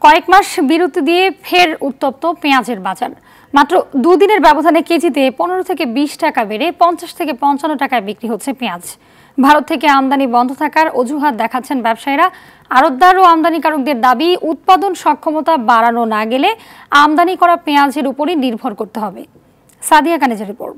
কয়েক মাস বিরতি দিয়ে ফের উত্তপ্ত পেঁয়াজের বাজার। মাত্র দুদিনের ব্যবধানে কেজিতে 15 থেকে 20 টাকা বেড়ে 50 থেকে 55 টাকায় বিক্রি হচ্ছে পেঁয়াজ। ভারত থেকে আমদানি বন্ধ থাকার অজুহাত দেখাচ্ছেন ব্যবসায়ীরা। আড়তদার ও আমদানিকারকদের দাবি, উৎপাদন সক্ষমতা বাড়ানো না গেলে আমদানি করা পেঁয়াজের উপরই নির্ভর করতে হবে। সাদিয়া কানিজের রিপোর্ট।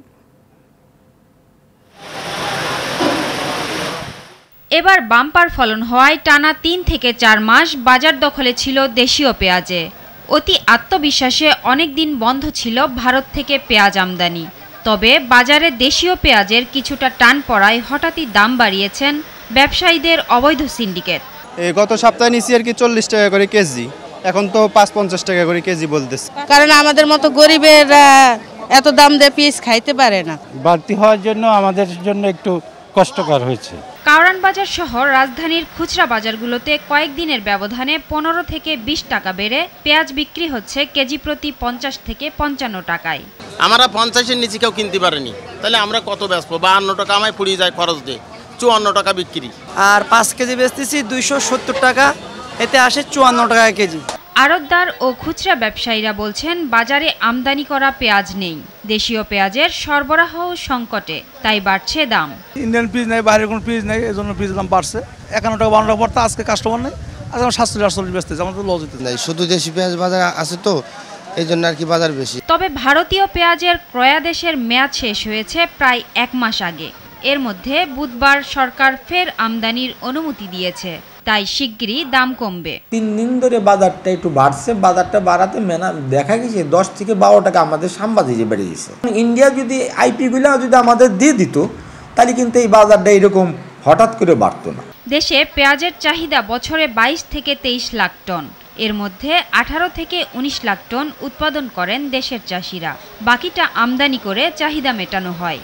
এবার বাম্পার ফলন হওয়ায় টানা 3 থেকে 4 মাস বাজার দখলে ছিল দেশীয় পেঁয়াজে। অতি আত্মবিশ্বাসে অনেক দিন বন্ধ ছিল ভারত থেকে পেঁয়াজ আমদানি। তবে বাজারে দেশীয় পেঁয়াজের কিছুটা টান পড়ায় হঠাৎই দাম বাড়িয়েছেন ব্যবসায়ীদের অবৈধ সিন্ডিকেট। গত সপ্তাহে নিচে আর কি 40 টাকা করে কেজি, এখন তো ৫-৫০ টাকা করে কেজি বলতেছে। কারণ আমাদের মতো গরিবের এত দাম দিয়ে পেঁয়াজ খাইতে পারে না। বাড়তি হওয়ার জন্য আমাদের জন্য একটু কষ্টকর হয়েছে। কারওয়ান বাজার সহ রাজধানীর খুচরা বাজারগুলোতে কয়েকদিনের ব্যবধানে 15 থেকে 20 টাকা বেড়ে পেঁয়াজ বিক্রি হচ্ছে কেজি প্রতি 50 থেকে 55 টাকায়। আমরা 50-এর নিচে কেউ কিনতে পারেনি, তাহলে আমরা কত বেচবো? 52 টাকা আমায় পুড়িয়ে যায় খরচ দিয়ে, 54 টাকা বিক্রি। আর 5 কেজি বেচতেছি 270 টাকা, এতে আসে 54 টাকা কেজি। আড়তদার ও খুচরা ব্যবসায়ীরা বলছেন বাজারে আমদানি করা পেঁয়াজ নেই, দেশীয় পেঁয়াজের সরবরাহ সংকটে, তাই বাড়ছে দাম। ইন্ডিয়ান পিস নাই, বাইরের কোনো পিস নাই, এজন্য পিসের দাম বাড়ছে। 51 টাকা 52 টাকা পড়তে আজকে কাস্টমার নেই, আজকে 47-48 বেচতেছে, আমাদের লস হতে নাই। শুধু দেশি পেঁয়াজ বাজার আছে তো, এই জন্য আর কি বাজার বেশি। তবে ভারতীয় পেঁয়াজের ক্রয়াদেশের মেয়াদ শেষ হয়েছে প্রায় 1 মাস আগে। এর মধ্যে বুধবার সরকার ফের আমদানির অনুমতি দিয়েছে, তাই শিগগিরই দাম কমবে। 3 দিন ধরে বাজারটা একটু বাড়ছে, বাজারটা বাড়াতে দেখা গেছে 10 থেকে 12 টাকা আমাদের সাম্বাদিকে বেড়ে গেছে। ইন্ডিয়া যদি আইপিগুলো যদি আমাদের দিয়ে দিত, তাহলে কিন্তু এই বাজারটা এরকম হঠাৎ করে বাড়তো না। দেশে পেঁয়াজের চাহিদা বছরে 22 থেকে 23 লাখ টন, এর মধ্যে 18 থেকে 19 লাখ টন উৎপাদন করেন দেশের চাষিরা, বাকিটা আমদানি করে চাহিদা মেটানো হয়।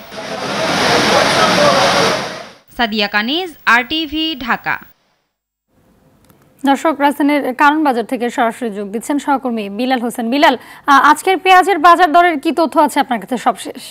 সাদিয়া কানিজ, RTV, ঢাকা। দর্শক, রাজধানীর কারওয়ান বাজার থেকে সরাসরি যোগ দিচ্ছেন সহকর্মী বিলাল হোসেন। বিলাল, আজকের পেঁয়াজের বাজার দরের কি তথ্য আছে আপনার কাছে সবশেষ?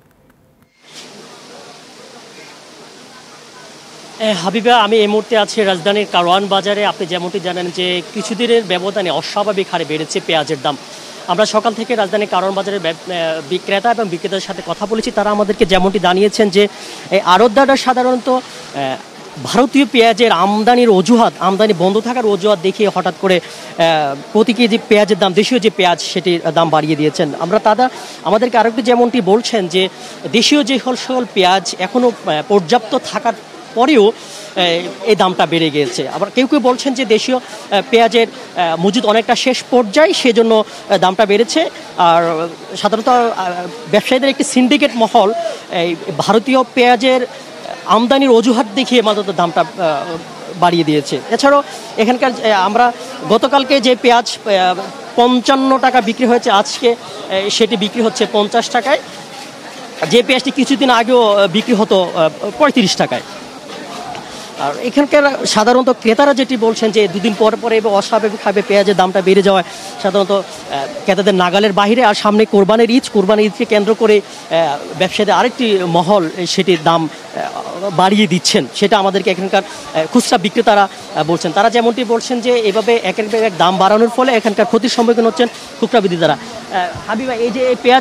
হাবিবা, আমি এই মুহূর্তে আছি রাজধানীর কারওয়ান বাজারে। আপনি যেমনটি জানেন যে কিছুদিনের ব্যবধানে অস্বাভাবিক হারে বেড়েছে পেঁয়াজের দাম। আমরা সকাল থেকে রাজধানীর কারওয়ান বাজারের বিক্রেতা এবং বিক্রেতার সাথে কথা বলেছি। তারা আমাদেরকে যেমনটি জানিয়েছেন যে এই আড়তদাররা সাধারণত ভারতীয় পেঁয়াজের আমদানি বন্ধ থাকার অজুহাত দেখিয়ে হঠাৎ করে প্রতি কেজি পেঁয়াজের দাম, দেশীয় যে পেঁয়াজ সেটির দাম বাড়িয়ে দিয়েছেন। আমাদেরকে আরেকটু যেমনটি বলছেন যে দেশীয় যে সকল পেঁয়াজ এখনও পর্যাপ্ত থাকার পরেও এই দামটা বেড়ে গিয়েছে। আবার কেউ কেউ বলছেন যে দেশীয় পেঁয়াজের মজুদ অনেকটা শেষ পর্যায়ে, সেজন্য দামটা বেড়েছে। আর সাধারণত ব্যবসায়ীদের একটি সিন্ডিকেট মহল এই ভারতীয় পেঁয়াজের আমদানির অজুহাত দেখিয়ে মাত্র দামটা বাড়িয়ে দিয়েছে। এছাড়াও এখানকার আমরা গতকালকে যে পেঁয়াজ 55 টাকা বিক্রি হয়েছে, আজকে সেটি বিক্রি হচ্ছে 50 টাকায়। যে পেঁয়াজটি কিছুদিন আগেও বিক্রি হতো 35 টাকায়। আর এখানকার সাধারণত ক্রেতারা যেটি বলছেন যে দুদিন পর পরে অস্বাভাবিকভাবে পেঁয়াজের দামটা বেড়ে যাওয়ায় সাধারণত ক্রেতাদের নাগালের বাইরে। আর সামনে কোরবানির ঈদকে কেন্দ্র করে ব্যবসায়ীদের আরেকটি মহল সেটির দাম বাড়িয়ে দিচ্ছেন, সেটা আমাদেরকে এখানকার খুচরা বিক্রেতারা বলছেন। তারা যেমনটি বলছেন যে এভাবে এক দাম বাড়ানোর ফলে এখানকার ক্ষতির সম্মুখীন হচ্ছেন খুচরা বিক্রেতারা। হাবিবা, এই যে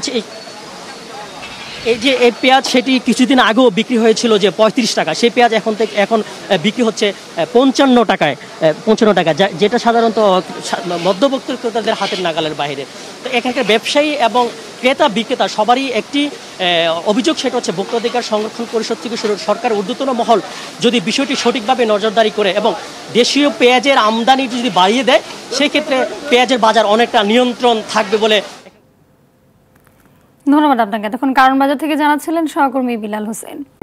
এই পেঁয়াজ সেটি কিছুদিন আগেও বিক্রি হয়েছিল যে 35 টাকা, সেই পেঁয়াজ এখন বিক্রি হচ্ছে 55 টাকায়, যেটা সাধারণত মধ্যবিত্ত ক্রেতাদের হাতের নাগালের বাইরে। তো এখানকার ব্যবসায়ী এবং ক্রেতা বিক্রেতা সবারই একটি অভিযোগ, সেটা হচ্ছে ভোক্তাধিকার সংরক্ষণ পরিষদ থেকে শুরু সরকার ঊর্ধ্বতন মহল যদি বিষয়টি সঠিকভাবে নজরদারি করে এবং দেশীয় পেঁয়াজের আমদানি যদি বাড়িয়ে দেয়, সেক্ষেত্রে পেঁয়াজের বাজার অনেকটা নিয়ন্ত্রণ থাকবে বলে। ধন্যবাদ আপনাকে। তখন কারওয়ান বাজার থেকে জানাচ্ছিলেন সহকর্মী বিলাল হোসেন।